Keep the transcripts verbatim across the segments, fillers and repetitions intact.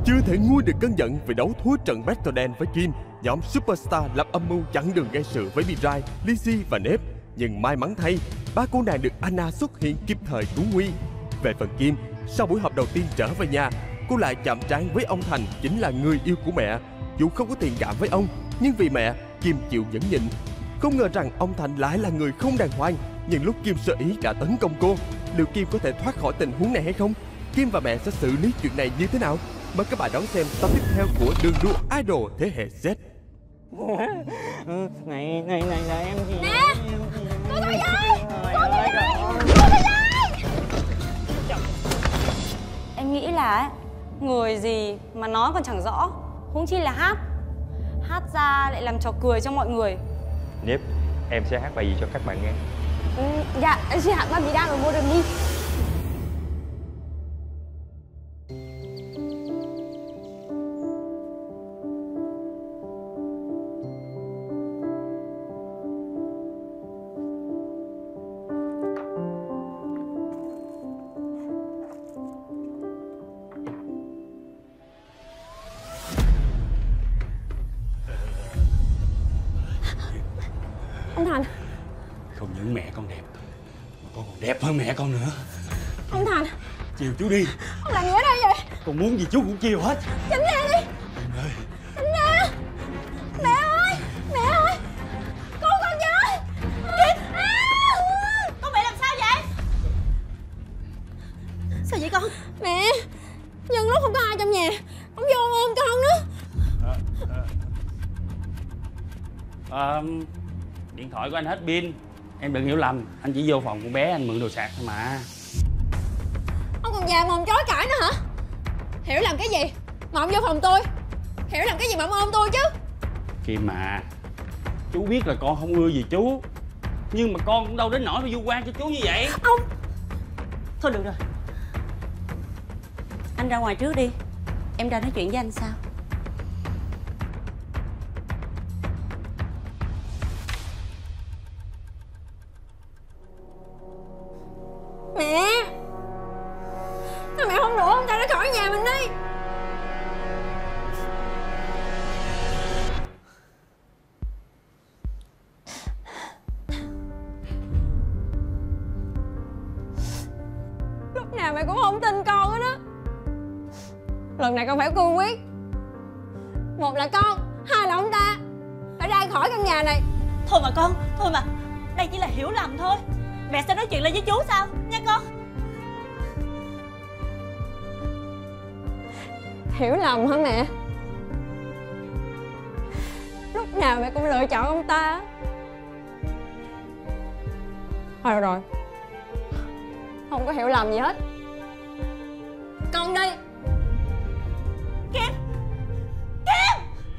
Chưa thể nguôi được cơn giận vì đấu thua trận Battle Dance với Kim, nhóm Superstar lập âm mưu chặn đường gây sự với Mirai, Lizzy và Nếp. Nhưng may mắn thay, ba cô nàng được Anna xuất hiện kịp thời cứu nguy. Về phần Kim, sau buổi họp đầu tiên trở về nhà, cô lại chạm trán với ông Thành, chính là người yêu của mẹ. Dù không có tình cảm với ông, nhưng vì mẹ, Kim chịu nhẫn nhịn. Không ngờ rằng ông Thành lại là người không đàng hoàng. Nhưng lúc Kim sơ ý đã tấn công cô, liệu Kim có thể thoát khỏi tình huống này hay không? Kim và mẹ sẽ xử lý chuyện này như thế nào? Mời các bạn đón xem tập tiếp theo của Đường Đua Idol thế hệ Z. Này, này, này là em gì? Nè! Cô tôi ơi! Cô tôi ơi! Cô tôi ơi! Em nghĩ là người gì mà nói còn chẳng rõ, huống chi là hát. Hát ra lại làm trò cười cho mọi người. Nếp, em sẽ hát bài gì cho các bạn nghe? Ừ, dạ, em sẽ hát bài Mỹ Đang ở Modern đi. Ông Thành. Không những mẹ con đẹp, mà con còn đẹp hơn mẹ con nữa. Ông Thành. Chiều chú đi. Ông làm gì ở đây vậy? Con muốn gì chú cũng chiều hết. Tránh ra đi. Em ơi. Tránh ra. Mẹ ơi. Mẹ ơi. Cứu con với. Kim. À. Con bị làm sao vậy? Sao vậy con? Mẹ. Nhưng lúc không có ai trong nhà, ông vô ôm con nữa. À, à. À, điện thoại của anh hết pin. Em đừng hiểu lầm, anh chỉ vô phòng con bé anh mượn đồ sạc thôi mà. Ông còn già mồm chối cãi nữa hả? Hiểu làm cái gì mà ông vô phòng tôi? Hiểu làm cái gì mà ông ôm tôi chứ? Kim mà, chú biết là con không ưa gì chú, nhưng mà con cũng đâu đến nỗi phải vu oan cho chú như vậy. Ông. Thôi được rồi, anh ra ngoài trước đi, em ra nói chuyện với anh sau. Mẹ. Sao mẹ không đuổi ông ta ra khỏi nhà mình đi? Lúc nào mẹ cũng không tin con hết á. Lần này con phải cương quyết. Một là con, hai là ông ta phải ra khỏi căn nhà này. Thôi mà con, thôi mà, đây chỉ là hiểu lầm thôi. Mẹ sẽ nói chuyện lại với chú sao, nha con. Hiểu lầm hả mẹ? Lúc nào mẹ cũng lựa chọn ông ta. Thôi được rồi, không có hiểu lầm gì hết. Con đi. Kim. Kim.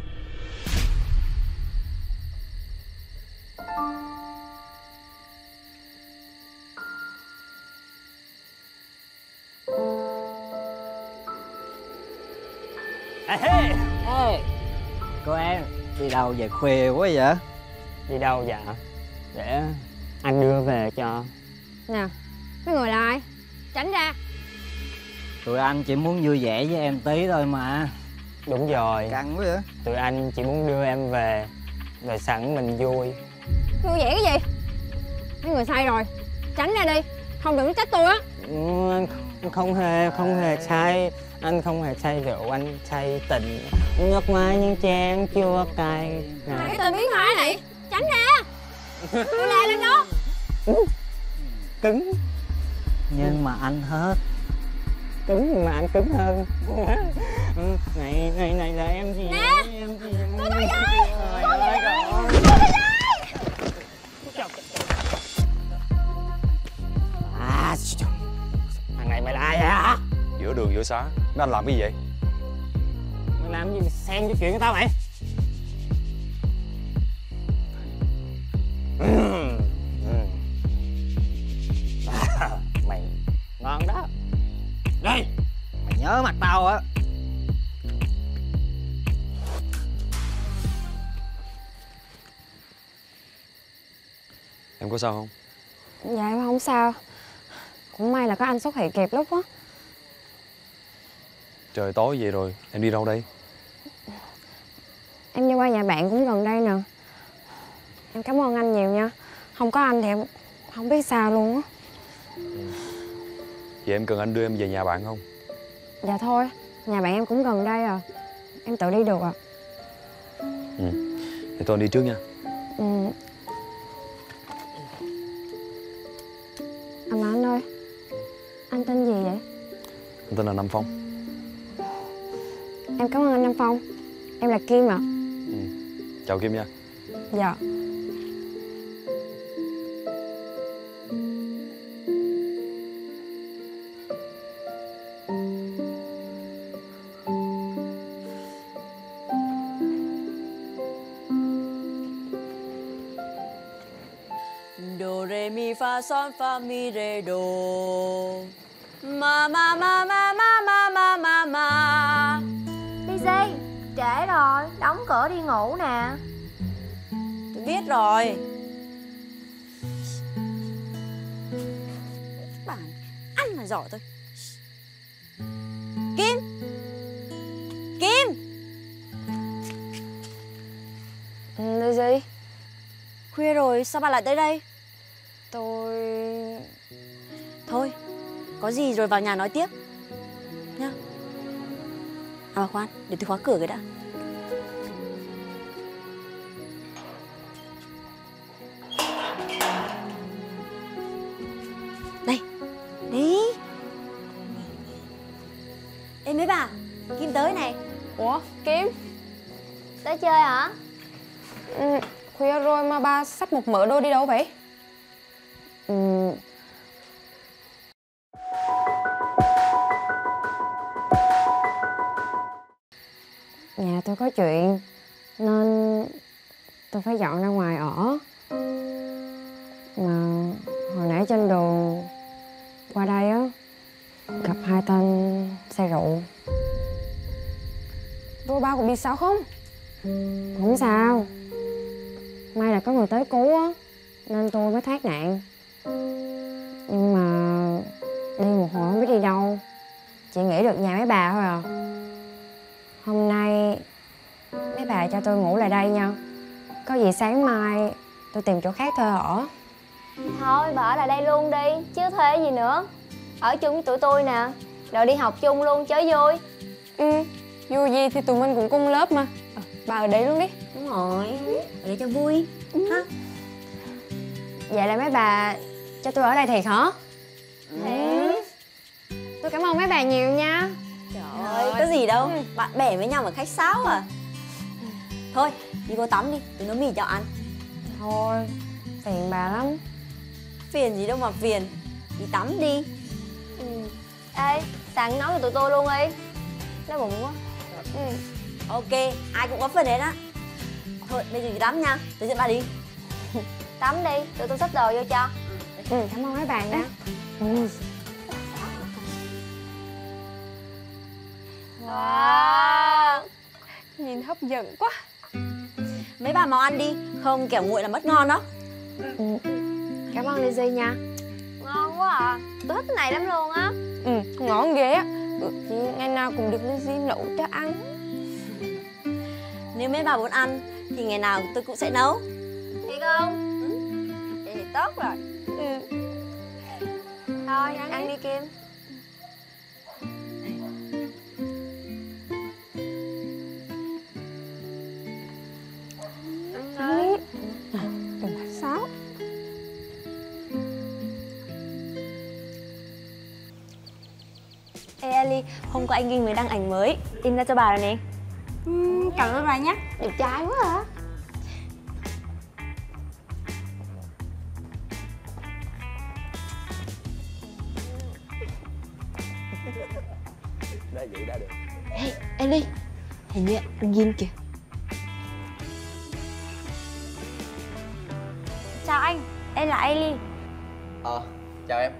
Ê, ê, cô em đi đâu về khuya quá vậy? Đi đâu dạ? Để anh đưa về cho. Nè, mấy người là ai? Tránh ra. Tụi anh chỉ muốn vui vẻ với em tí thôi mà. Đúng rồi. Căng quá vậy. Tụi anh chỉ muốn đưa em về, rồi sẵn mình vui. Vui vẻ cái gì? Mấy người sai rồi. Tránh ra đi, không đừng trách tôi á. Ừ, anh không hề, không hề say. Anh không hề say rượu, anh say tình. Nước mai những chén chua cay. Cái tên biến thái này, tránh ra. Tôi la lên đó. Cứng. Nhưng mà anh hết. Cứng nhưng mà anh cứng hơn. Này, này, này là em gì? Nè, em gì? cô tôi ơi, cô tôi ơi, cô tôi ơi. À, thằng này mày là ai vậy hả? Giữa đường giữa xá, mấy anh làm cái gì vậy? Mày làm gì xen vô chuyện của tao mày? À, mày ngon đó. Đây, mày nhớ mặt tao á. Em có sao không? Dạ em không sao. Cũng may là có anh xuất hiện kịp lúc á. Trời tối vậy rồi, em đi đâu đây? Em đi qua nhà bạn cũng gần đây nè. Em cảm ơn anh nhiều nha. Không có anh thì em không biết sao luôn á. Vậy em cần anh đưa em về nhà bạn không? Dạ thôi, nhà bạn em cũng gần đây à. Em tự đi được à. Ừ. Thì tôi đi trước nha. Ừ. À mà anh ơi, anh tên gì vậy? Anh tên là Nam Phong. Em cảm ơn anh Nam Phong. Em là Kim ạ. Ừ. Chào Kim nha. Dạ. Do re mi fa son fa mi re do. Ma ma ma ma ma ma ma ma ma. Lizzy, trễ rồi, đóng cửa đi ngủ nè. Tôi biết rồi. Bạn ăn là giỏi thôi. Kim, Kim. Ừ, Lizzy. Khuya rồi, sao bà lại tới đây? Tôi... Thôi, có gì rồi vào nhà nói tiếp nhá. À mà khoan, để tôi khóa cửa cái đã. Đây, đi. Ê mấy bà, Kim tới này. Ủa, Kim? Tới chơi hả? Ừ, khuya rồi mà ba xách một mớ đồ đi đâu vậy? Ừ. Nhà tôi có chuyện nên tôi phải dọn ra ngoài ở. Mà hồi nãy trên đường qua đây á, gặp hai tên xe rượu. Rồi ba cũng biết sao không? Không sao. May là có người tới cứu á, nên tôi mới thoát nạn. Nhưng mà đi một hồi không biết đi đâu, chỉ nghĩ được nhà mấy bà thôi à. Hôm nay mấy bà cho tôi ngủ lại đây nha. Có gì sáng mai tôi tìm chỗ khác thuê ở. Thôi bà ở lại đây luôn đi, chứ thuê gì nữa. Ở chung với tụi tôi nè, rồi đi học chung luôn chơi vui. Ừ, dù gì thì tụi mình cũng cùng lớp mà. À, bà ở đây luôn đi. Đúng rồi, ở đây cho vui ha. Vậy là mấy bà cho tôi ở đây thiệt hả? Ừ. Tôi cảm ơn mấy bà nhiều nha. Trời ơi, có gì đâu, bạn bè với nhau mà khách sáo à. Thôi, đi vô tắm đi, tôi nấu mì cho ăn. Thôi, phiền bà lắm. Phiền gì đâu mà phiền, đi tắm đi. Ừ. Ê, sẵn nấu cho tụi tôi luôn đi. Đói bụng quá. Ừ. Ok, ai cũng có phần hết á. Thôi, bây giờ đi tắm nha, tôi dẫn bà đi. Tắm đi, tụi tôi xách đồ vô cho. Ừ, cảm ơn mấy bà nha. Ừ. Wow. Nhìn hấp dẫn quá. Mấy bà mau ăn đi, không kẻo nguội là mất ngon đó. Ừ. Cảm ơn Lizzy nha. Ngon quá à, tôi thích cái này lắm luôn á. Ừ, ngon ghê á. Ừ, chị ngày nào cũng được Lizzy nấu cho ăn. Nếu mấy bà muốn ăn thì ngày nào tôi cũng sẽ nấu. Thiệt không? Ừ. Vậy thì tốt rồi. Ừ. Thôi, ăn, ăn đi Kim. Ăn đi. Đừng khách sáo. Ê Ali, hôm qua anh Kinh mới đăng ảnh mới, in ra cho bà rồi nè. Ừ, cảm ơn bà nhé. Đẹp trai quá hả? Đã vậy đã được. Ê, Eli, hình như anh Yin kìa. Chào anh, em là Eli. Ờ, chào em.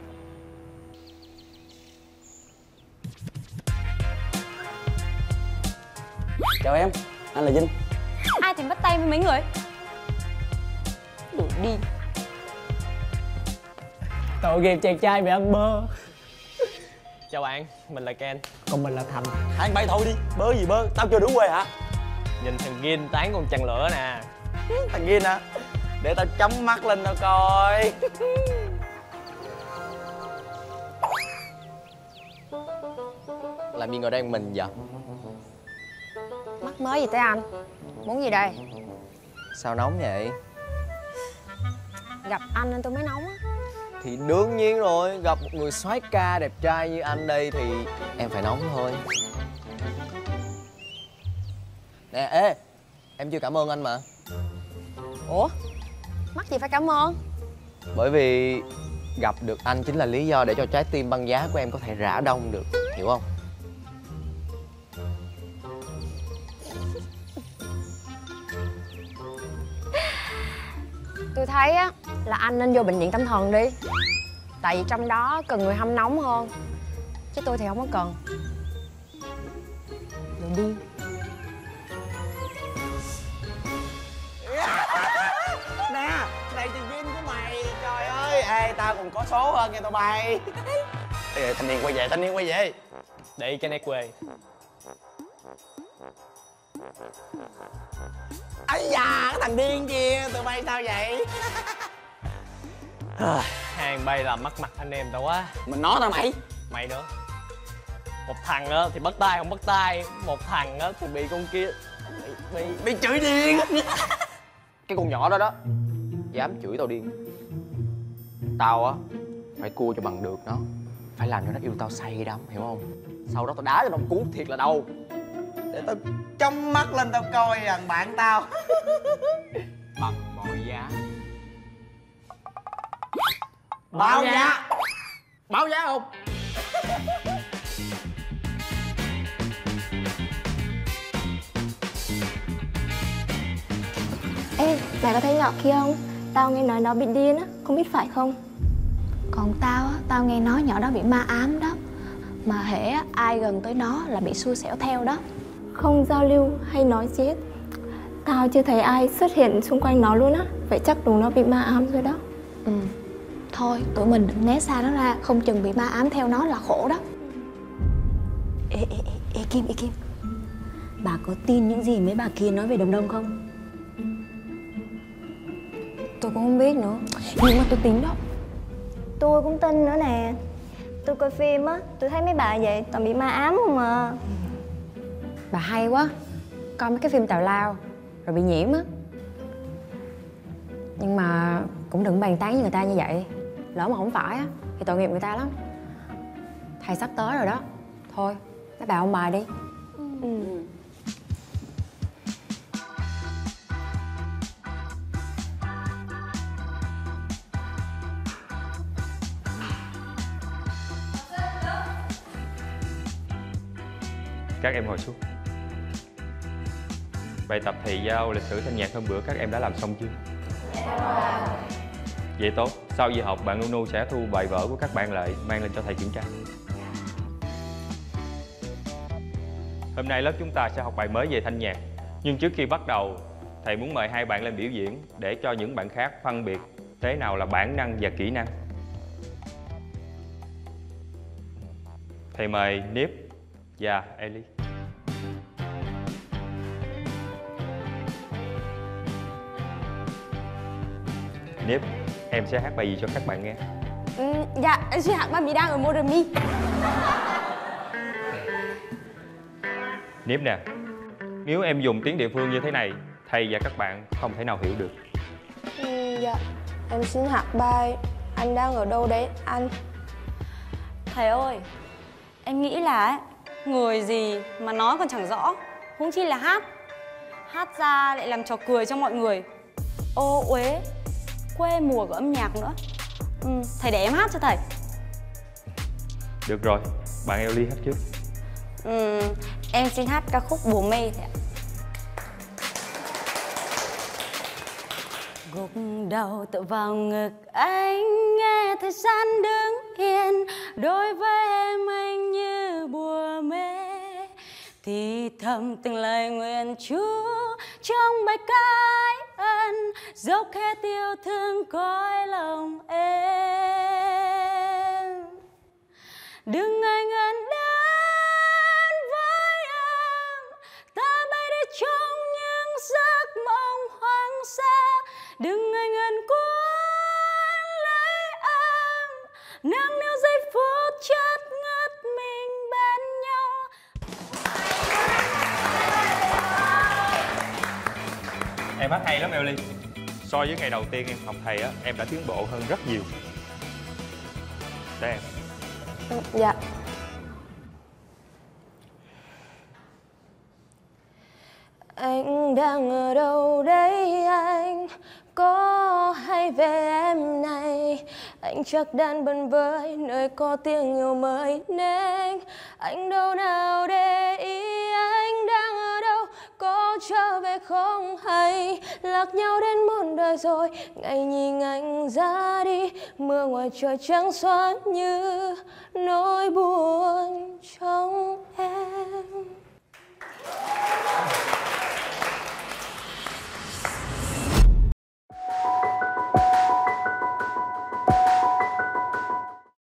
Chào em, anh là Vinh. Ai thì bắt tay với mấy người? Đủ đi. Tội nghiệp chàng trai bị ăn bơ. chào bạn, mình là Ken. Còn mình là Thành. Hai anh bay thôi đi, bơ gì bơ, tao chưa đủ quê hả? Nhìn thằng Gin tán con chằn lửa nè. Thằng Gin hả? Để tao chấm mắt lên tao coi. Làm gì ngồi đây mình vậy? Mắc mới gì tới anh? Muốn gì đây? Sao nóng vậy? Gặp anh nên tôi mới nóng á. Thì đương nhiên rồi, gặp một người soái ca đẹp trai như anh đây thì em phải nóng thôi. Nè, ê, em chưa cảm ơn anh mà. Ủa? Mắc gì phải cảm ơn? Bởi vì gặp được anh chính là lý do để cho trái tim băng giá của em có thể rã đông được, hiểu không? Tôi thấy á là anh nên vô bệnh viện tâm thần đi. Tại vì trong đó cần người hâm nóng hơn. Chứ tôi thì không có cần. Rồi đi. Nè, này thì Gin của mày, trời ơi. Ê, tao còn có số hơn kìa tụi bay. Ê, thanh niên quay về, thanh niên quay về. Để cái nét quê. Ây da, cái thằng điên kia, tụi bay sao vậy? Hàng bay làm mắc mặt anh em tao quá. Mình nói tao mày. Mày nữa. Một thằng á thì bắt tay không bắt tay, một thằng á thì bị con kia bị bị, Bị chửi điên. cái con nhỏ đó đó dám chửi tao điên. Tao á phải cua cho bằng được nó, phải làm cho nó yêu tao say đắm, hiểu không? Sau đó tao đá cho nó cú thiệt là đau. Để tao trong mắt lên tao coi thằng bạn tao. Bằng mọi giá. Bao giá. Báo giá không? Ê, mày có thấy nhỏ kia không? Tao nghe nói nó bị điên á, không biết phải không? Còn tao á, tao nghe nói nhỏ đó bị ma ám đó. Mà hễ á, ai gần tới nó là bị xui xẻo theo đó. Không giao lưu hay nói gì hết. Tao chưa thấy ai xuất hiện xung quanh nó luôn á. Vậy chắc đúng nó bị ma ám rồi đó. Ừ. Thôi, tụi mình đừng né xa nó ra, không chừng bị ma ám theo nó là khổ đó. Ê, ê, ê, ê Kim, ê Kim. Bà có tin những gì mấy bà kia nói về Đồng Đông không? Tôi cũng không biết nữa. Nhưng mà tôi tin đó. Tôi cũng tin nữa nè. Tôi coi phim á, tôi thấy mấy bà vậy toàn bị ma ám không à. Bà hay quá. Coi mấy cái phim tào lao rồi bị nhiễm á. Nhưng mà cũng đừng bàn tán với người ta như vậy. Lỡ mà không phải á thì tội nghiệp người ta lắm. Thầy sắp tới rồi đó. Thôi, mấy bà ôn bài đi. Ừ. Các em ngồi xuống. Bài tập thì giao lịch sử thanh nhạc hôm bữa các em đã làm xong chưa? Vậy tốt, sau giờ học bạn Nunu sẽ thu bài vở của các bạn lại mang lên cho thầy kiểm tra. Hôm nay lớp chúng ta sẽ học bài mới về thanh nhạc. Nhưng trước khi bắt đầu, thầy muốn mời hai bạn lên biểu diễn để cho những bạn khác phân biệt thế nào là bản năng và kỹ năng. Thầy mời Nip và Ellie. Nip, em sẽ hát bài gì cho các bạn nghe? Ừ, dạ, em sẽ hát bài Mỹ đang ở mô mi. Nip nè, nếu em dùng tiếng địa phương như thế này, thầy và các bạn không thể nào hiểu được. Ừ, dạ, em xin hát bài Anh đang ở đâu đấy anh. Thầy ơi, em nghĩ là ấy, người gì mà nói còn chẳng rõ, huống chi là hát. Hát ra lại làm trò cười cho mọi người. Ô uế, quê mùa của âm nhạc nữa. Ừ, thầy để em hát cho thầy. Được rồi, bạn Ellie hát trước. Ừ, em xin hát ca khúc Bồ Mê thầy ạ. Gục đầu tựa vào ngực anh, nghe thời gian đứng yên. Đối với em anh như bùa mê, thì thầm từng lời nguyện Chúa trong bài ca ân, dốc hết yêu thương cõi lòng em. Đừng ngây ngẩn nâng niu giây phút chợt ngất mình bên nhau. Em hát hay lắm Ellie. So với ngày đầu tiên em học thầy á, em đã tiến bộ hơn rất nhiều. Đây em. Dạ. Anh đang ở đâu đấy anh? Có hay về em này? Anh chắc đang bận với nơi có tiếng yêu mới nên anh đâu nào để ý anh đang ở đâu? Có trở về không hay? Lạc nhau đến muôn đời rồi, ngày nhìn anh ra đi, mưa ngoài trời trắng xóa như nỗi buồn